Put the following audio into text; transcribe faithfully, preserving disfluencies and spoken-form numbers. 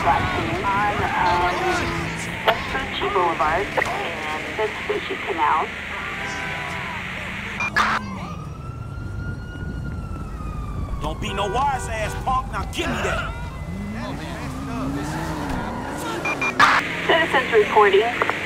crossing on um, Vespucci Boulevard and Vespucci Canal. Don't be no wise ass punk. Now give me that. Citizens reporting